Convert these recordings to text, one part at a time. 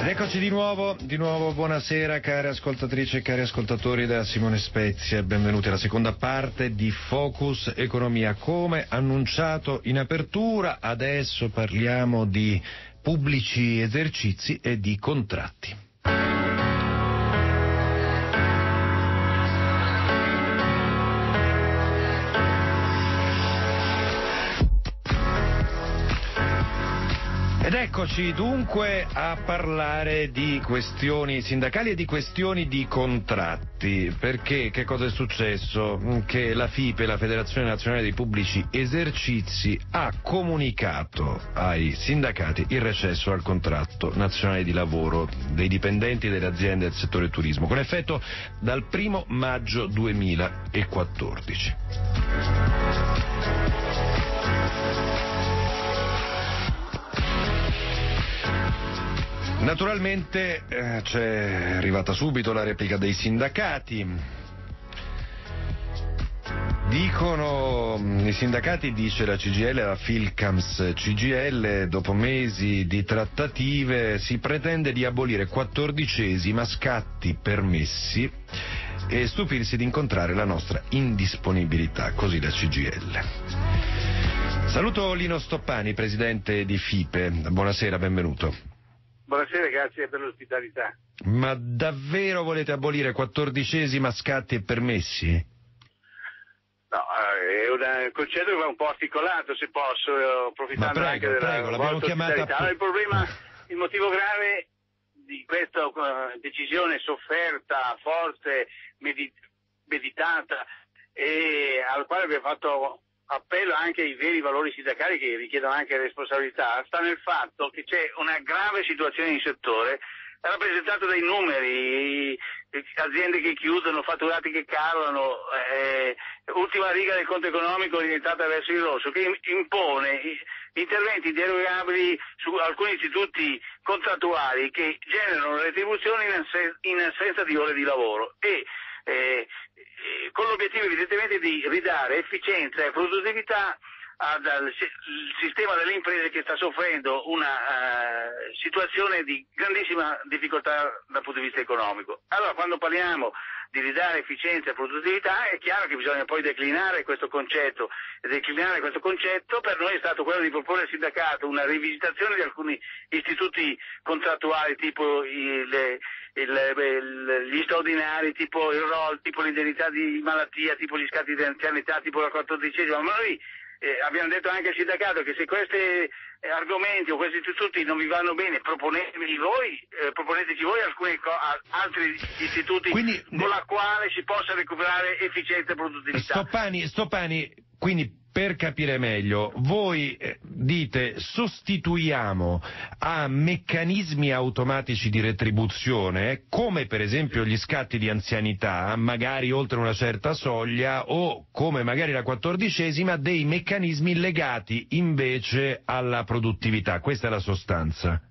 Ed eccoci di nuovo, buonasera cari ascoltatrici e cari ascoltatori da Simone Spezia, benvenuti alla seconda parte di Focus Economia. Come annunciato in apertura, adesso parliamo di pubblici esercizi e di contratti. Ed eccoci dunque a parlare di questioni sindacali e di questioni di contratti, perché che cosa è successo? Che la FIPE, la Federazione Nazionale dei Pubblici Esercizi, ha comunicato ai sindacati il recesso al contratto nazionale di lavoro dei dipendenti delle aziende del settore turismo, con effetto dal 1 maggio 2014. Naturalmente c'è arrivata subito la replica dei sindacati. Dicono i sindacati, dice la CGIL e la Filcams CGIL, dopo mesi di trattative si pretende di abolire 14ª scatti permessi e stupirsi di incontrare la nostra indisponibilità, così la CGIL. Saluto Lino Stoppani, presidente di FIPE, buonasera, benvenuto. Buonasera, grazie per l'ospitalità. Ma davvero volete abolire 14ª scatti e permessi? No, è un concetto che va un po' articolato, se posso, approfittando anche della vostra ospitalità. Il motivo grave di questa decisione sofferta, forte, meditata e al quale abbiamo fatto appello anche ai veri valori sindacali che richiedono anche responsabilità, sta nel fatto che c'è una grave situazione in settore rappresentata dai numeri, aziende che chiudono, fatturati che calano, ultima riga del conto economico orientata verso il rosso, che impone interventi inderogabili su alcuni istituti contrattuali che generano retribuzioni in assenza di ore di lavoro e con l'obiettivo evidentemente di ridare efficienza e produttività al sistema delle imprese che sta soffrendo una situazione di grandissima difficoltà dal punto di vista economico. Allora, quando parliamo di ridare efficienza e produttività è chiaro che bisogna poi declinare questo concetto, e declinare questo concetto per noi è stato quello di proporre al sindacato una rivisitazione di alcuni istituti contrattuali tipo gli straordinari, tipo il ROL, tipo l'indennità di malattia, tipo gli scatti di anzianità, tipo la 14ª, ma noi abbiamo detto anche al sindacato che se questi argomenti o questi istituti non vi vanno bene, proponeteci voi altri istituti con la quale si possa recuperare efficienza e produttività. Stoppani, quindi per capire meglio, voi dite sostituiamo a meccanismi automatici di retribuzione, come per esempio gli scatti di anzianità, magari oltre una certa soglia, o come magari la 14ª, dei meccanismi legati invece alla produttività. Questa è la sostanza.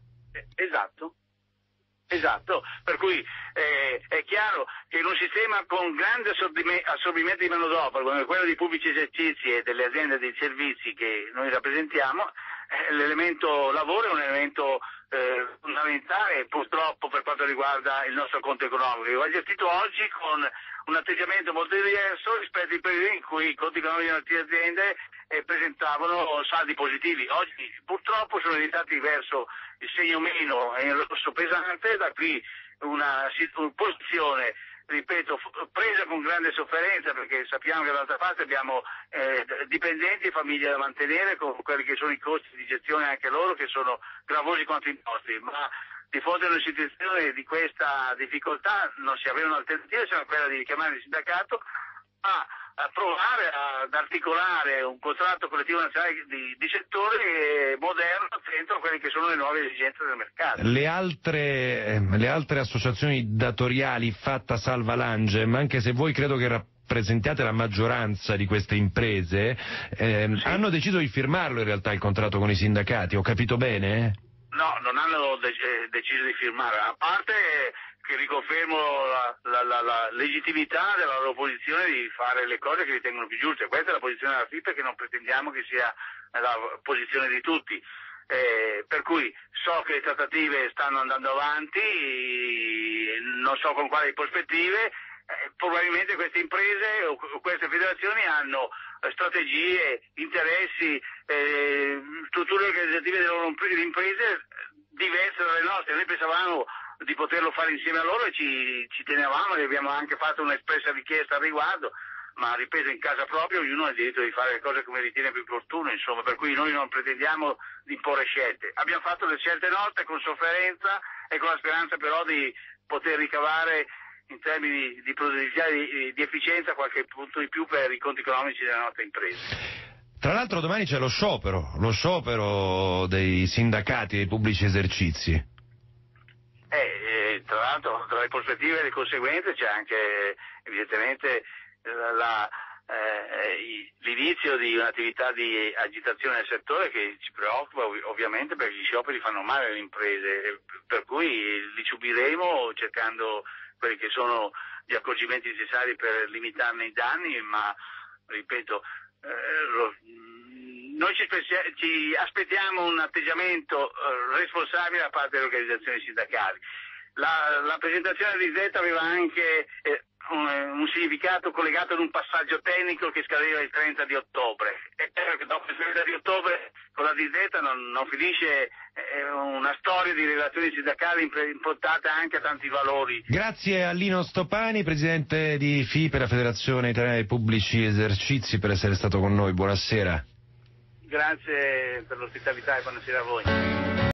Esatto, per cui è chiaro che in un sistema con grande assorbimento di manodopera come quello dei pubblici esercizi e delle aziende dei servizi che noi rappresentiamo, l'elemento lavoro è un elemento fondamentale purtroppo per quanto riguarda il nostro conto economico, che va gestito oggi con un atteggiamento molto diverso rispetto ai periodi in cui i conti economici di altre aziende presentavano saldi positivi. Oggi purtroppo sono orientati verso il segno meno e il rosso pesante, da qui una posizione, ripeto, presa con grande sofferenza, perché sappiamo che dall'altra parte abbiamo dipendenti e famiglie da mantenere con quelli che sono i costi di gestione anche loro che sono gravosi quanto i nostri, ma di fronte a una situazione di questa difficoltà non si aveva un'alternativa se non quella di richiamare il sindacato a provare ad articolare un contratto collettivo nazionale di settore moderno dentro quelle che sono le nuove esigenze del mercato. Le altre associazioni datoriali, fatta salva l'Angem, anche se voi credo che rappresentiate la maggioranza di queste imprese, sì, hanno deciso di firmarlo in realtà il contratto con i sindacati, ho capito bene? No, non hanno deciso di firmare, a parte che riconfermo la legittimità della loro posizione di fare le cose che ritengono più giuste. Questa è la posizione della FIPE, che non pretendiamo che sia la posizione di tutti. per cui so che le trattative stanno andando avanti, non so con quali prospettive, probabilmente queste imprese o queste federazioni hanno strategie, interessi, strutture organizzative delle loro imprese diverse dalle nostre. Noi pensavamo di poterlo fare insieme a loro e ci tenevamo e abbiamo anche fatto un'espressa richiesta al riguardo, ma ripeto, in casa propria ognuno ha il diritto di fare le cose come ritiene più opportuno, insomma, per cui noi non pretendiamo di imporre scelte. Abbiamo fatto le scelte nostre con sofferenza e con la speranza però di poter ricavare in termini di produttività e di efficienza qualche punto di più per i conti economici delle nostre imprese. Tra l'altro domani c'è lo sciopero dei sindacati dei pubblici esercizi. Tra l'altro tra le prospettive e le conseguenze c'è anche evidentemente l'inizio di un'attività di agitazione del settore che ci preoccupa ovviamente, perché gli scioperi fanno male alle imprese, per cui li subiremo cercando quelli che sono gli accorgimenti necessari per limitarne i danni, ma ripeto, noi ci aspettiamo un atteggiamento responsabile da parte delle organizzazioni sindacali. La presentazione di Z aveva anche un significato collegato ad un passaggio tecnico che scadeva il 30 di ottobre. E dopo il 30 di ottobre con la DZ non finisce una storia di relazioni sindacali impostata anche a tanti valori. Grazie a Lino Stopani, presidente di FIPE, la Federazione Italiana dei Pubblici Esercizi, per essere stato con noi. Buonasera. Grazie per l'ospitalità e buonasera a voi.